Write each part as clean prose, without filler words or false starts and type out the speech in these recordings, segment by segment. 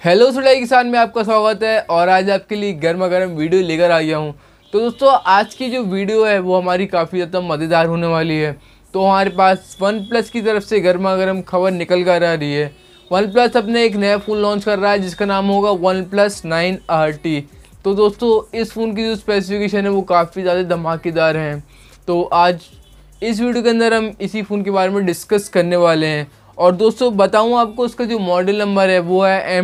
Hello सुडाई किसान में आपका स्वागत है और आज आपके लिए गर्मा गर्म वीडियो लेकर आ गया हूँ। तो दोस्तों आज की जो वीडियो है वो हमारी काफ़ी ज़्यादा मज़ेदार होने वाली है। तो हमारे पास वन प्लस की तरफ से गर्मा गर्म खबर निकल कर आ रही है। वन प्लस अपने एक नया फ़ोन लॉन्च कर रहा है जिसका नाम होगा वन प्लस 9RT। तो दोस्तों इस फ़ोन की जो स्पेसिफिकेशन है वो काफ़ी ज़्यादा धमाकेदार हैं। तो आज इस वीडियो के अंदर हम इसी फ़ोन के बारे में डिस्कस करने वाले हैं। और दोस्तों बताऊं आपको इसका जो मॉडल नंबर है वो है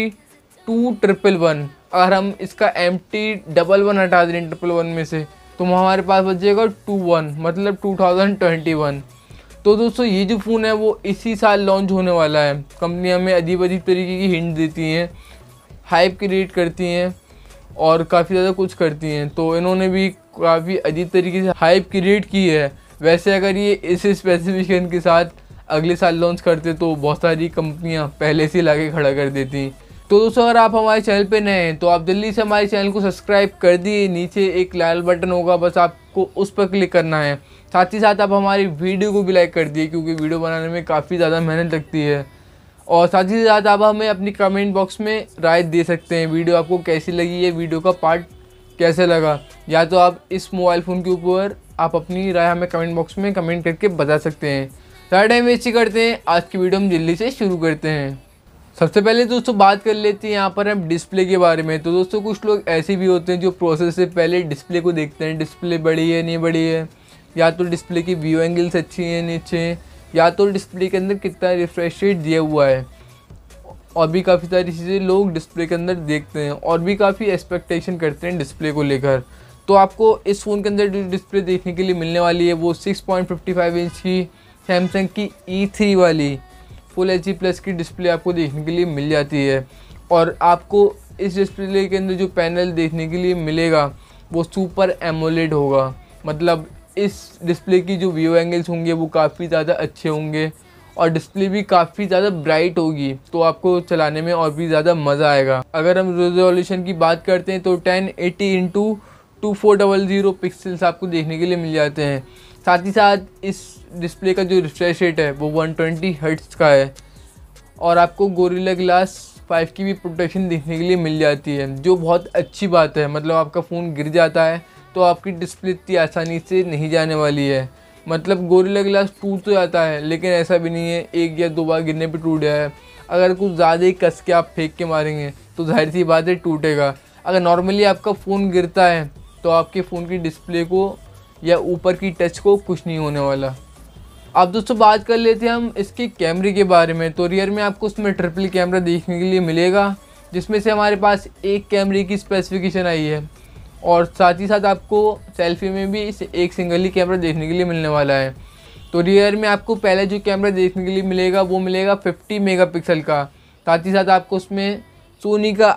MT2111। अगर हम इसका MT11 हटा दें 111 में से तो हमारे पास बचेगा 21 मतलब 2021। तो दोस्तों ये जो फ़ोन है वो इसी साल लॉन्च होने वाला है। कंपनी हमें अजीब अजीब तरीके की हिंट देती हैं, हाइप क्रिएट करती हैं और काफ़ी ज़्यादा कुछ करती हैं। तो इन्होंने भी काफ़ी अजीब तरीके से हाइप क्रिएट की है। वैसे अगर ये इस स्पेसिफिकेशन के साथ अगले साल लॉन्च करते तो बहुत सारी कंपनियां पहले से लाके खड़ा कर देती। तो दोस्तों अगर आप हमारे चैनल पे नए हैं तो आप जल्दी से हमारे चैनल को सब्सक्राइब कर दिए। नीचे एक लाल बटन होगा, बस आपको उस पर क्लिक करना है। साथ ही साथ आप हमारी वीडियो को भी लाइक कर दिए क्योंकि वीडियो बनाने में काफ़ी ज़्यादा मेहनत लगती है। और साथ ही साथ आप हमें अपनी कमेंट बॉक्स में राय दे सकते हैं, वीडियो आपको कैसी लगी है, वीडियो का पार्ट कैसे लगा। या तो आप इस मोबाइल फ़ोन के ऊपर आप अपनी राय हमें कमेंट बॉक्स में कमेंट करके बता सकते हैं। ज़्यादा टाइम वेस्ट करते हैं, आज की वीडियो हम जल्दी से शुरू करते हैं। सबसे पहले दोस्तों बात कर लेते हैं यहाँ पर हम डिस्प्ले के बारे में। तो दोस्तों कुछ लोग ऐसे भी होते हैं जो प्रोसेस से पहले डिस्प्ले को देखते हैं, डिस्प्ले बड़ी है नहीं बड़ी है, या तो डिस्प्ले की व्यू एंगल्स अच्छी हैं नीचे हैं, या तो डिस्प्ले के अंदर कितना रिफ्रेश रेट दिया हुआ है। और भी काफ़ी सारी चीज़ें लोग डिस्प्ले के अंदर देखते हैं और भी काफ़ी एक्सपेक्टेशन करते हैं डिस्प्ले को लेकर। तो आपको इस फ़ोन के अंदर जो डिस्प्ले देखने के लिए मिलने वाली है वो 6.55 इंच की सैमसंग की E3 वाली फुल HD+ की डिस्प्ले आपको देखने के लिए मिल जाती है। और आपको इस डिस्प्ले के अंदर जो पैनल देखने के लिए मिलेगा वो सुपर एमोलेड होगा। मतलब इस डिस्प्ले की जो व्यू एंगल्स होंगे वो काफ़ी ज़्यादा अच्छे होंगे और डिस्प्ले भी काफ़ी ज़्यादा ब्राइट होगी, तो आपको चलाने में और भी ज़्यादा मज़ा आएगा। अगर हम रेजोल्यूशन की बात करते हैं तो 1080x2400 पिक्सल्स आपको देखने के लिए मिल जाते हैं। साथ ही साथ इस डिस्प्ले का जो रिफ्रेश रेट है वो 120 हर्ट्ज़ का है और आपको गोरिल्ला ग्लास 5 की भी प्रोटेक्शन देखने के लिए मिल जाती है, जो बहुत अच्छी बात है। मतलब आपका फ़ोन गिर जाता है तो आपकी डिस्प्ले इतनी आसानी से नहीं जाने वाली है। मतलब गोरिल्ला ग्लास टूट तो जाता है लेकिन ऐसा भी नहीं है एक या दो बार गिरने पे टूट जाए। अगर कुछ ज़्यादा ही कस के आप फेंक के मारेंगे तो जाहिर सी बात है टूटेगा। अगर नॉर्मली आपका फ़ोन गिरता है तो आपके फ़ोन की डिस्प्ले को या ऊपर की टच को कुछ नहीं होने वाला। अब दोस्तों बात कर लेते हैं हम इसके कैमरे के बारे में। तो रियर में आपको उसमें ट्रिपल कैमरा देखने के लिए मिलेगा, जिसमें से हमारे पास एक कैमरे की स्पेसिफिकेशन आई है और साथ ही साथ आपको सेल्फी में भी इस एक सिंगल ही कैमरा देखने के लिए मिलने वाला है। तो रियर में आपको पहले जो कैमरा देखने के लिए मिलेगा वो मिलेगा 50 मेगापिक्सल का। साथ ही साथ आपको उसमें सोनी का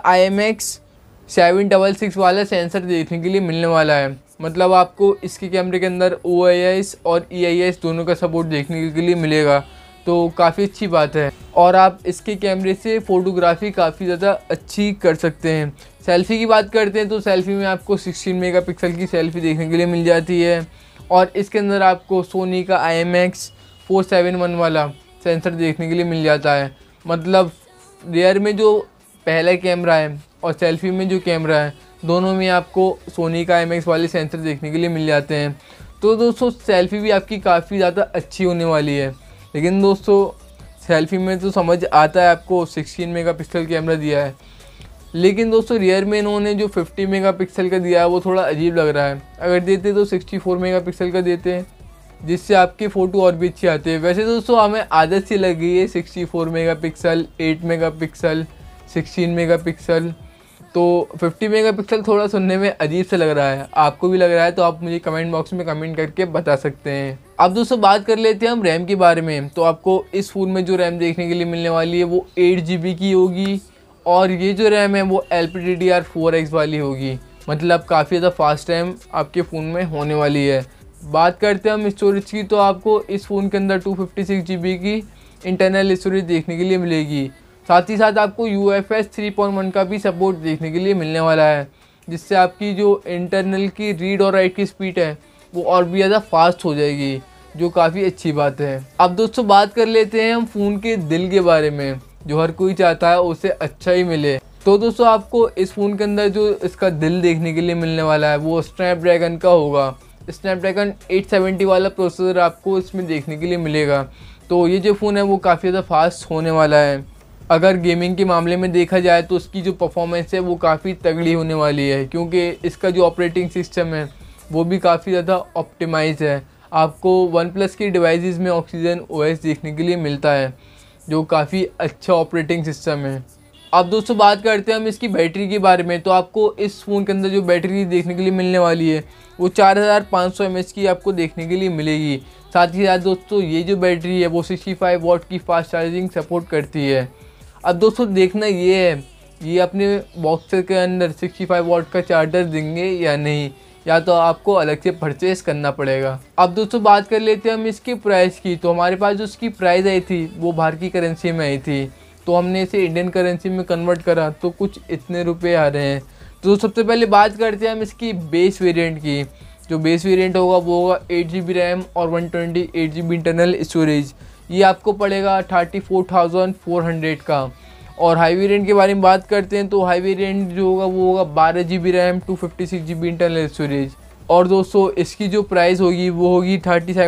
IMX766 वाला सेंसर देखने के लिए मिलने वाला है। मतलब आपको इसके कैमरे के अंदर OIS और EIS दोनों का सपोर्ट देखने के लिए मिलेगा, तो काफ़ी अच्छी बात है। और आप इसके कैमरे से फ़ोटोग्राफी काफ़ी ज़्यादा अच्छी कर सकते हैं। सेल्फ़ी की बात करते हैं तो सेल्फ़ी में आपको 16 मेगापिक्सल की सेल्फ़ी देखने के लिए मिल जाती है और इसके अंदर आपको सोनी का IMX471 वाला सेंसर देखने के लिए मिल जाता है। मतलब रियर में जो पहला कैमरा है और सेल्फ़ी में जो कैमरा है दोनों में आपको सोनी का IMX वाले सेंसर देखने के लिए मिल जाते हैं। तो दोस्तों सेल्फ़ी भी आपकी काफ़ी ज़्यादा अच्छी होने वाली है। लेकिन दोस्तों सेल्फ़ी में तो समझ आता है आपको 16 मेगापिक्सल कैमरा दिया है, लेकिन दोस्तों रियर में इन्होंने जो 50 मेगापिक्सल का दिया है वो थोड़ा अजीब लग रहा है। अगर देते तो 64 मेगापिक्सल का देते हैं जिससे आपकी फ़ोटो और भी अच्छी आती है। वैसे दोस्तों हमें आदत सी लग गई है 64 मेगापिक्सल, 8 मेगापिक्सल, 16 मेगापिक्सल, तो 50 मेगापिक्सल थोड़ा सुनने में अजीब सा लग रहा है। आपको भी लग रहा है तो आप मुझे कमेंट बॉक्स में कमेंट करके बता सकते हैं। अब दोस्तों बात कर लेते हैं हम रैम के बारे में। तो आपको इस फ़ोन में जो रैम देखने के लिए मिलने वाली है वो 8 GB की होगी और ये जो रैम है वो LPDDR4X वाली होगी। मतलब काफ़ी ज़्यादा फास्ट रैम आपके फ़ोन में होने वाली है। बात करते हैं हम स्टोरेज की, तो आपको इस फ़ोन के अंदर 256 GB की इंटरनल स्टोरेज देखने के लिए मिलेगी। साथ ही साथ आपको UFS 3.1 का भी सपोर्ट देखने के लिए मिलने वाला है, जिससे आपकी जो इंटरनल की रीड और राइट की स्पीड है वो और भी ज़्यादा फास्ट हो जाएगी, जो काफ़ी अच्छी बात है। अब दोस्तों बात कर लेते हैं हम फ़ोन के दिल के बारे में। जो हर कोई चाहता है उसे अच्छा ही मिले। तो दोस्तों आपको इस फ़ोन के अंदर जो इसका दिल देखने के लिए मिलने वाला है वो स्नैपड्रैगन का होगा। स्नैपड्रैगन 870 वाला प्रोसेसर आपको इसमें देखने के लिए मिलेगा। तो ये जो फ़ोन है वो काफ़ी ज़्यादा फास्ट होने वाला है। अगर गेमिंग के मामले में देखा जाए तो उसकी जो परफॉर्मेंस है वो काफ़ी तगड़ी होने वाली है, क्योंकि इसका जो ऑपरेटिंग सिस्टम है वो भी काफ़ी ज़्यादा ऑप्टिमाइज़ है। आपको वन प्लस की डिवाइसेस में ऑक्सीजन ओएस देखने के लिए मिलता है, जो काफ़ी अच्छा ऑपरेटिंग सिस्टम है। अब दोस्तों बात करते हैं हम इसकी बैटरी के बारे में। तो आपको इस फ़ोन के अंदर जो बैटरी देखने के लिए मिलने वाली है वो 4500 mAh की आपको देखने के लिए मिलेगी। साथ ही साथ दोस्तों ये जो बैटरी है वो 65 वाट की फास्ट चार्जिंग सपोर्ट करती है। अब दोस्तों देखना ये है, ये अपने बॉक्स के अंदर 65 वाट का चार्जर देंगे या नहीं, या तो आपको अलग से परचेस करना पड़ेगा। अब दोस्तों बात कर लेते हैं हम इसकी प्राइस की। तो हमारे पास जो इसकी प्राइस आई थी वो बाहर की करेंसी में आई थी, तो हमने इसे इंडियन करेंसी में कन्वर्ट करा तो कुछ इतने रुपए आ रहे हैं। तो सबसे पहले बात करते हैं हम इसकी बेस वेरिएंट की। जो बेस वेरिएंट होगा वो होगा 8GB रैम और 128GB इंटरनल स्टोरेज। ये आपको पड़ेगा 34,400 का। और हाई वेरिएंट के बारे में बात करते हैं तो हाई वेरिएंट जो होगा वो होगा 12GB RAM 256GB internal storage. और दोस्तों इसकी जो प्राइस होगी वो होगी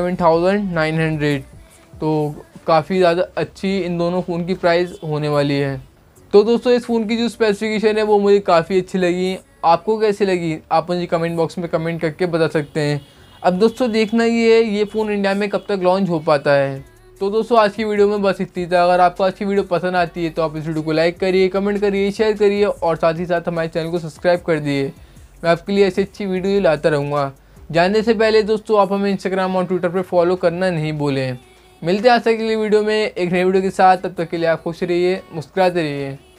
37,900। तो काफ़ी ज़्यादा अच्छी इन दोनों फ़ोन की प्राइस होने वाली है। तो दोस्तों इस फ़ोन की जो स्पेसिफिकेशन है वो मुझे काफ़ी अच्छी लगी। आपको कैसी लगी आप मुझे कमेंट बॉक्स में कमेंट करके बता सकते हैं। अब दोस्तों देखना ये है ये फ़ोन इंडिया में कब तक लॉन्च हो पाता है। तो दोस्तों आज की वीडियो में बस इतनी था। अगर आपको आज की वीडियो पसंद आती है तो आप इस वीडियो को लाइक करिए, कमेंट करिए, शेयर करिए और साथ ही साथ हमारे चैनल को सब्सक्राइब कर दिए। मैं आपके लिए ऐसी अच्छी वीडियो लाता रहूँगा। जानने से पहले दोस्तों आप हमें इंस्टाग्राम और ट्विटर पर फॉलो करना नहीं भूलें। मिलते हैं आज तक के लिए वीडियो में एक नई वीडियो के साथ। तब तक के लिए आप खुश रहिए, मुस्कुराते रहिए।